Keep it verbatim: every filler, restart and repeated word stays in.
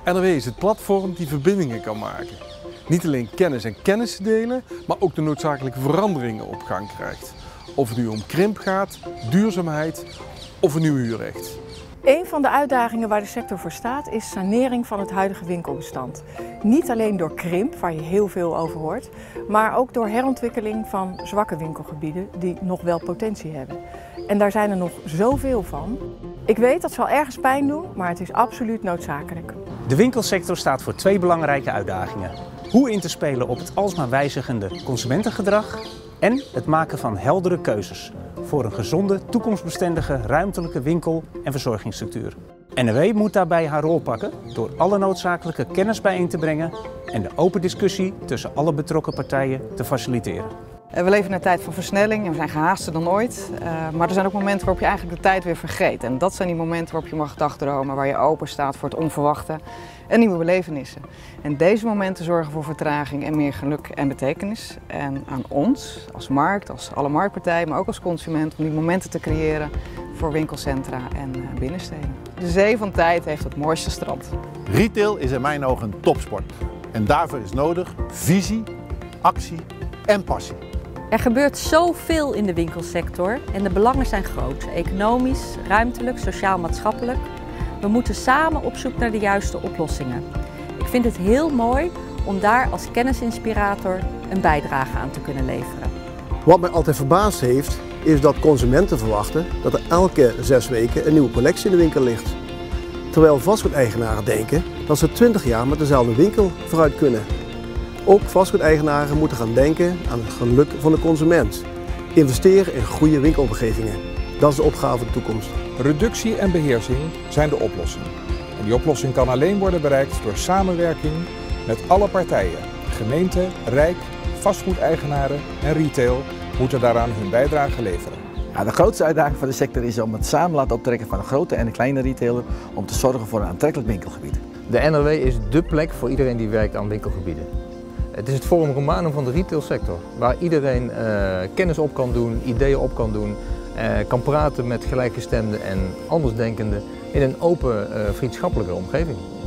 N R W is het platform die verbindingen kan maken. Niet alleen kennis en kennis delen, maar ook de noodzakelijke veranderingen op gang krijgt. Of het nu om krimp gaat, duurzaamheid of een nieuw huurrecht. Een van de uitdagingen waar de sector voor staat is sanering van het huidige winkelbestand. Niet alleen door krimp, waar je heel veel over hoort, maar ook door herontwikkeling van zwakke winkelgebieden die nog wel potentie hebben. En daar zijn er nog zoveel van. Ik weet dat zal ergens pijn doen, maar het is absoluut noodzakelijk. De winkelsector staat voor twee belangrijke uitdagingen. Hoe in te spelen op het alsmaar wijzigende consumentengedrag en het maken van heldere keuzes voor een gezonde, toekomstbestendige ruimtelijke winkel- en verzorgingsstructuur. N R W moet daarbij haar rol pakken door alle noodzakelijke kennis bijeen te brengen en de open discussie tussen alle betrokken partijen te faciliteren. We leven in een tijd van versnelling en we zijn gehaaster dan ooit. Uh, maar er zijn ook momenten waarop je eigenlijk de tijd weer vergeet. En dat zijn die momenten waarop je mag dagdromen, waar je open staat voor het onverwachte en nieuwe belevenissen. En deze momenten zorgen voor vertraging en meer geluk en betekenis. En aan ons, als markt, als alle marktpartijen, maar ook als consument, om die momenten te creëren voor winkelcentra en uh, binnensteden. De zee van tijd heeft het mooiste strand. Retail is in mijn ogen een topsport. En daarvoor is nodig visie, actie en passie. Er gebeurt zoveel in de winkelsector en de belangen zijn groot. Economisch, ruimtelijk, sociaal-maatschappelijk. We moeten samen op zoek naar de juiste oplossingen. Ik vind het heel mooi om daar als kennisinspirator een bijdrage aan te kunnen leveren. Wat mij altijd verbaasd heeft, is dat consumenten verwachten dat er elke zes weken een nieuwe collectie in de winkel ligt. Terwijl vastgoedeigenaren denken dat ze twintig jaar met dezelfde winkel vooruit kunnen. Ook vastgoedeigenaren moeten gaan denken aan het geluk van de consument. Investeren in goede winkelomgevingen. Dat is de opgave van de toekomst. Reductie en beheersing zijn de oplossing. En die oplossing kan alleen worden bereikt door samenwerking met alle partijen. Gemeente, Rijk, vastgoedeigenaren en retail moeten daaraan hun bijdrage leveren. Ja, de grootste uitdaging van de sector is om het samen laten optrekken van de grote en de kleine retailer om te zorgen voor een aantrekkelijk winkelgebied. De N R W is dé plek voor iedereen die werkt aan winkelgebieden. Het is het forum romanum van de retailsector, waar iedereen uh, kennis op kan doen, ideeën op kan doen, uh, kan praten met gelijkgestemden en andersdenkenden in een open, uh, vriendschappelijke omgeving.